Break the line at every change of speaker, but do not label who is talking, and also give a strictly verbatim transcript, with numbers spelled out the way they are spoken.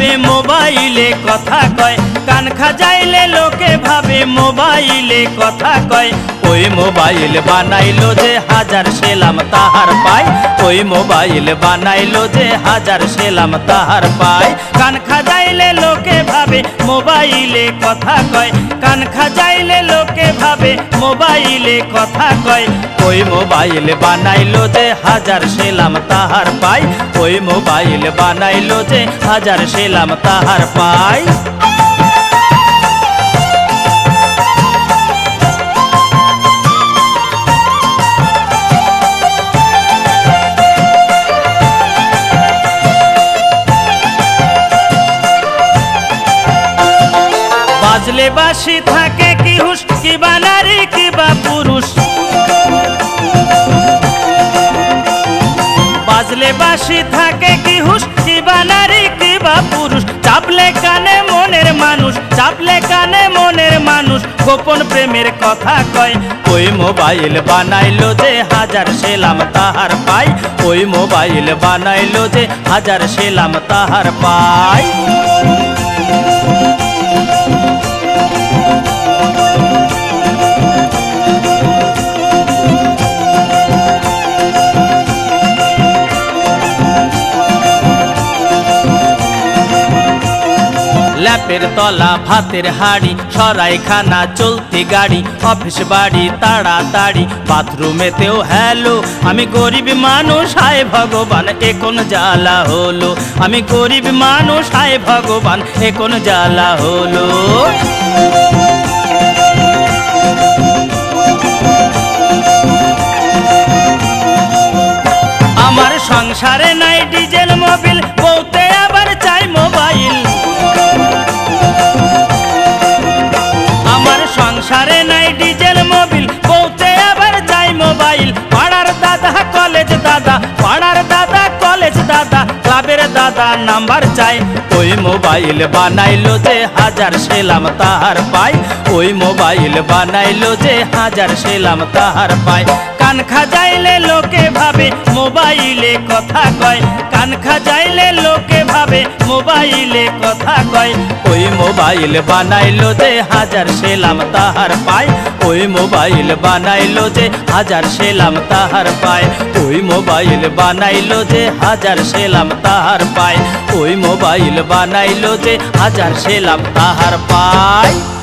ভাবে মোবাইলে কথা কয়, কান খাজাইলে লোকে ভাবে মোবাইলে কথা কয়। ওই মোবাইল বানাইলো যে হাজার সেলাম তাহার পায়, ওই মোবাইল বানাইলো যে হাজার সেলাম তাহার পায়। কান খাজাইলে লোকে ভাবে মোবাইলে কথা কয়, কান খাজাইলে লোকে ভাবে মোবাইলে কথা কয়। ওই মোবাইল বানাইলো যে হাজার সেলাম তাহার পায়, ওই মোবাইল বানাইলো যে হাজার সেলাম তাহার পায়। বাজলে বাঁশি থাকে কি হুশ, কি বা নারী কি বা পুরুষ। বাজলে বাঁশি থাকে কি হুশ, কি বা নারী কি বা পুরুষ। চাপলে কানে মনের মানুষ, চাপলে কানে মনের মানুষ গোপন প্রেমের কথা কয়। ওই মোবাইল বানাইলো যে হাজার সেলাম তাহার পায়, ওই মোবাইল বানাইলো যে হাজার সেলাম তাহার পায়। ল্যাপের তলা ভাতের হাড়ি, সরাইখানা চলতি গাড়ি, অফিস বাড়ি তাড়াতাড়ি, বাথরুমেতেও হ্যালো। আমি গরিব মানুষ হায় ভগবান এ কোন জ্বালা হলো, আমি গরিব মানুষ হায় ভগবান এ কোন জ্বালা হলো। আমার সংসারে নাই ডিজেল মোবিল, বউতে আবার চাই মোবাইল। আমার সংসারে নাই ডিজেল মোবিল, বউতে আবার চাই মোবাইল। পাড়ার দাদা কলেজ দাদা, পাড়ার দাদা কলেজ দাদা, ক্লাবের দাদা নাম্বার চাই। ওই মোবাইল বানাইলো যে হাজার সেলাম তাহার পায়, ওই মোবাইল বানাইলো যে হাজার সেলাম তাহার পায়। কান খাজাইলে লোকে ভাবে মোবাইলে কথা কয়, কান খাজাইলে লোকে ভাবে মোবাইলে কথা কয়। ওই মোবাইল বানাইলো যে হাজার সেলাম তাহার পায়, ওই মোবাইল বানাইলো যে হাজার সেলাম তাহার পায়। ওই মোবাইল বানাইলো যে হাজার সেলাম তাহার পায়, ওই মোবাইল বানাইলো যে হাজার সেলাম তাহার পায়।